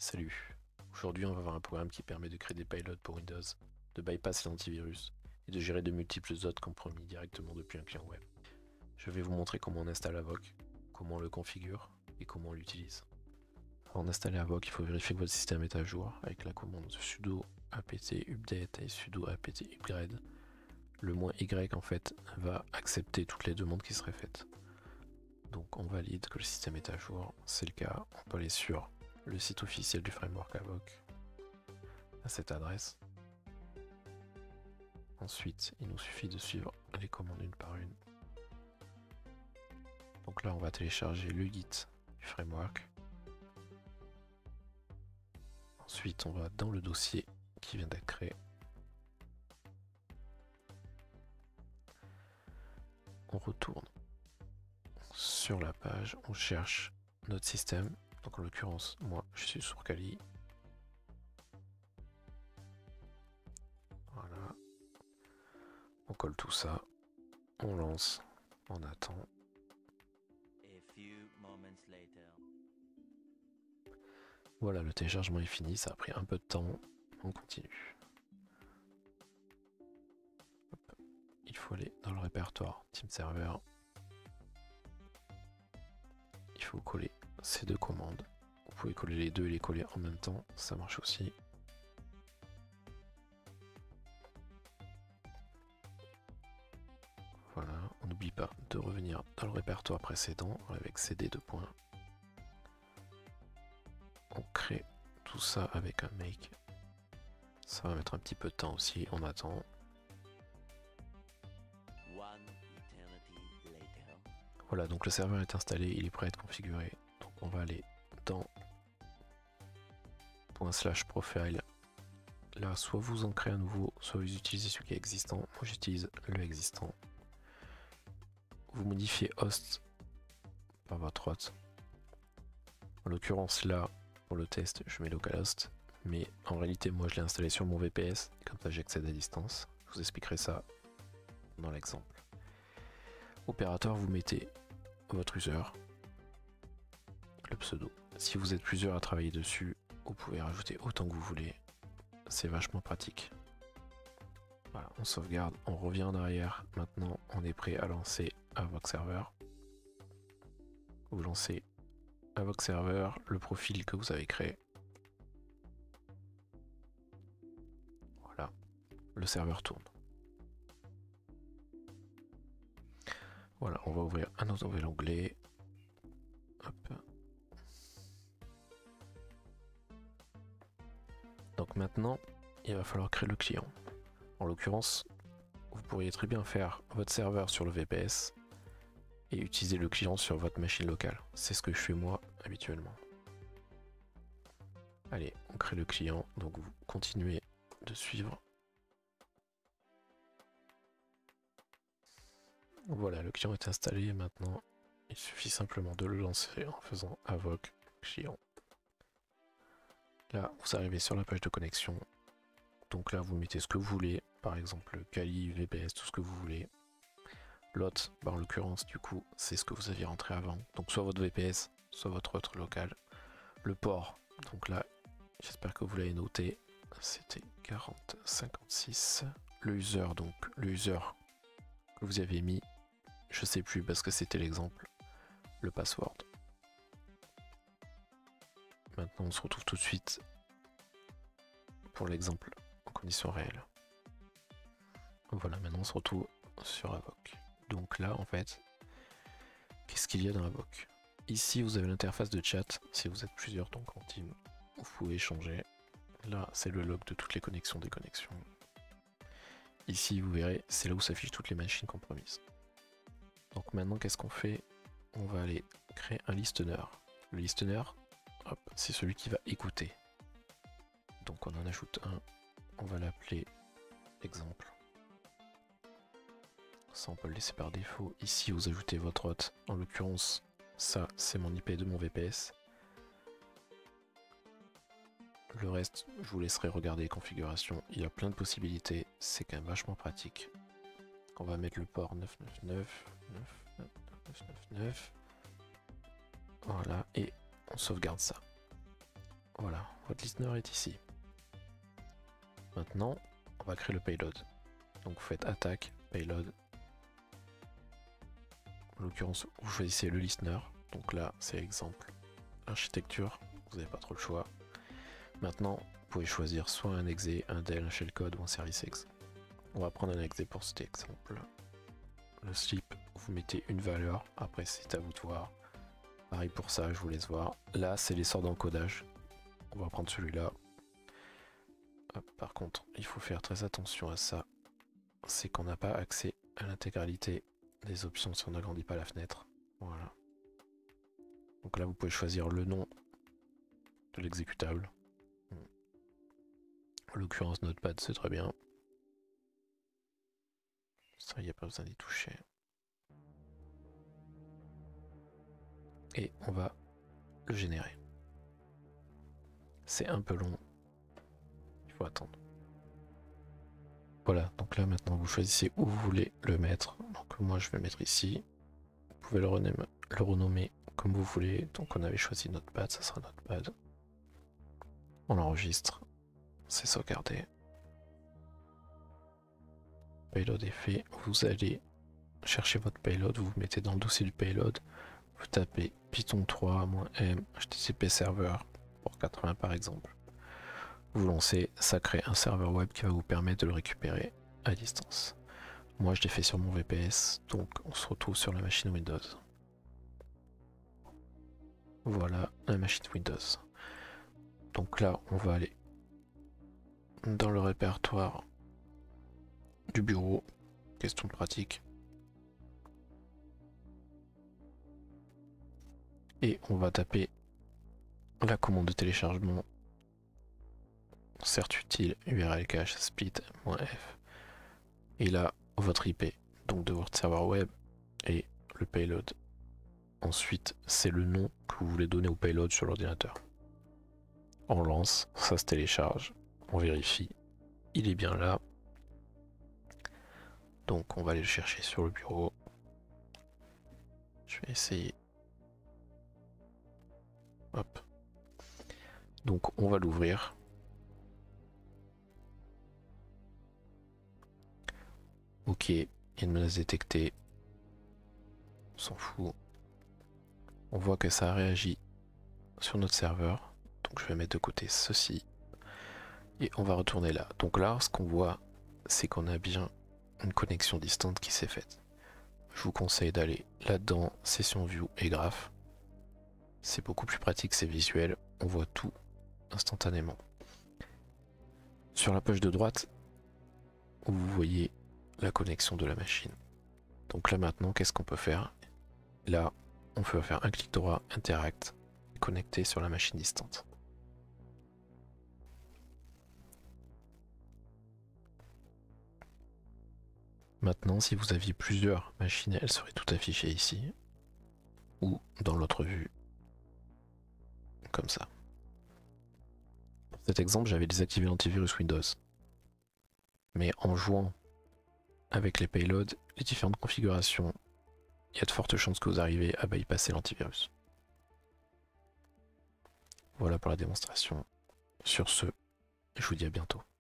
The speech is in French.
Salut, aujourd'hui on va voir un programme qui permet de créer des payloads pour Windows, de bypass l'antivirus et de gérer de multiples autres compromis directement depuis un client web. Je vais vous montrer comment on installe Avoc, comment on le configure et comment on l'utilise. Avant d'installer Avoc, il faut vérifier que votre système est à jour avec la commande sudo apt update et sudo apt upgrade. Le "-y" en fait va accepter toutes les demandes qui seraient faites. Donc on valide que le système est à jour, c'est le cas, on peut aller sur le site officiel du framework Avoc à cette adresse. Ensuite, il nous suffit de suivre les commandes une par une. Donc là, on va télécharger le Git du framework. Ensuite, on va dans le dossier qui vient d'être créé. On retourne sur la page, on cherche notre système. Donc en l'occurrence, moi, je suis sur Kali. Voilà. On colle tout ça. On lance. On attend. Voilà, le téléchargement est fini. Ça a pris un peu de temps. On continue. Hop. Il faut aller dans le répertoire Team Server. Il faut coller ces deux commandes. Vous pouvez coller les deux et les coller en même temps. Ça marche aussi. Voilà, on n'oublie pas de revenir dans le répertoire précédent avec cd deux points. On crée tout ça avec un make. Ça va mettre un petit peu de temps aussi, on attend. Voilà, donc le serveur est installé, il est prêt à être configuré. Donc on va aller dans ./profile. Là, soit vous en créez un nouveau, soit vous utilisez celui qui est existant. Moi j'utilise le existant. Vous modifiez host par votre hôte. En l'occurrence là, pour le test, je mets localhost, mais en réalité moi je l'ai installé sur mon VPS, comme ça j'accède à distance. Je vous expliquerai ça dans l'exemple. Opérateur, vous mettez votre user, le pseudo. Si vous êtes plusieurs à travailler dessus, vous pouvez rajouter autant que vous voulez. C'est vachement pratique. Voilà, on sauvegarde, on revient en arrière. Maintenant, on est prêt à lancer Avoc Server. Vous lancez Avoc Server, le profil que vous avez créé. Voilà, le serveur tourne. Voilà, on va ouvrir un autre nouvel onglet. Hop. Donc maintenant, il va falloir créer le client. En l'occurrence, vous pourriez très bien faire votre serveur sur le VPS et utiliser le client sur votre machine locale. C'est ce que je fais moi habituellement. Allez, on crée le client, donc vous continuez de suivre. Voilà, le client est installé. Maintenant, il suffit simplement de le lancer en faisant Avoc client. Là, vous arrivez sur la page de connexion. Donc là, vous mettez ce que vous voulez, par exemple Kali, VPS, tout ce que vous voulez. L'hôte, en l'occurrence, du coup, c'est ce que vous aviez rentré avant. Donc soit votre VPS, soit votre hôte local. Le port, donc là, j'espère que vous l'avez noté, c'était 4056. Le user, donc le user que vous avez mis, je sais plus parce que c'était l'exemple, le password. Maintenant, on se retrouve tout de suite pour l'exemple en conditions réelles. Voilà, maintenant on se retrouve sur Avoc. Donc là, en fait, qu'est-ce qu'il y a dans Avoc? Ici, vous avez l'interface de chat. Si vous êtes plusieurs, donc en team, vous pouvez échanger. Là, c'est le log de toutes les connexions, déconnexions. Ici, vous verrez, c'est là où s'affichent toutes les machines compromises. Donc maintenant, qu'est-ce qu'on fait? On va aller créer un listener. Le listener, hop, c'est celui qui va écouter. Donc on en ajoute un. On va l'appeler exemple. Ça, on peut le laisser par défaut. Ici, vous ajoutez votre hôte. En l'occurrence, ça, c'est mon IP de mon VPS. Le reste, je vous laisserai regarder les configurations. Il y a plein de possibilités. C'est quand même vachement pratique. On va mettre le port 999. 999. Voilà, et on sauvegarde ça. Voilà, votre listener est ici. Maintenant, on va créer le payload. Donc vous faites attaque, payload. En l'occurrence, vous choisissez le listener. Donc là, c'est exemple architecture, vous n'avez pas trop le choix. Maintenant, vous pouvez choisir soit un exe, un del, un shellcode ou un service exe. On va prendre un exe pour cet exemple. Le sleep, vous mettez une valeur, après c'est à vous de voir. Pareil pour ça, je vous laisse voir. Là, c'est les sorts d'encodage. On va prendre celui-là. Par contre, il faut faire très attention à ça. C'est qu'on n'a pas accès à l'intégralité des options si on n'agrandit pas la fenêtre. Voilà. Donc là, vous pouvez choisir le nom de l'exécutable. En l'occurrence, Notepad, c'est très bien. Ça, il n'y a pas besoin d'y toucher. Et on va le générer. C'est un peu long. Il faut attendre. Voilà, donc là maintenant vous choisissez où vous voulez le mettre. Donc moi je vais le mettre ici. Vous pouvez le renommer comme vous voulez. Donc on avait choisi Notepad, ça sera Notepad. On l'enregistre. C'est sauvegardé. Payload est fait. Vous allez chercher votre payload, vous vous mettez dans le dossier du payload. Vous tapez Python 3-m HTTP server pour 80 par exemple. Vous lancez, ça crée un serveur web qui va vous permettre de le récupérer à distance. Moi je l'ai fait sur mon VPS, donc on se retrouve sur la machine Windows. Voilà la machine Windows. Donc là on va aller dans le répertoire du bureau, question pratique. Et on va taper la commande de téléchargement certutile url cache split.f et là votre IP donc de votre serveur web et le payload. Ensuite c'est le nom que vous voulez donner au payload sur l'ordinateur. On lance, ça se télécharge, on vérifie, il est bien là. Donc on va aller le chercher sur le bureau. Je vais essayer. Hop. Donc on va l'ouvrir. Ok, il y a une menace détectée. On s'en fout. On voit que ça a réagi sur notre serveur. Donc je vais mettre de côté ceci. Et on va retourner là. Donc là, ce qu'on voit, c'est qu'on a bien une connexion distante qui s'est faite. Je vous conseille d'aller là-dedans, session view et graph. C'est beaucoup plus pratique, c'est visuel. On voit tout instantanément. Sur la poche de droite, vous voyez la connexion de la machine. Donc là maintenant, qu'est-ce qu'on peut faire? Là, on peut faire un clic droit, interact, connecter sur la machine distante. Maintenant, si vous aviez plusieurs machines, elles seraient toutes affichées ici, ou dans l'autre vue, comme ça. Pour cet exemple, j'avais désactivé l'antivirus Windows. Mais en jouant avec les payloads, les différentes configurations, il y a de fortes chances que vous arrivez à bypasser l'antivirus. Voilà pour la démonstration. Sur ce, je vous dis à bientôt.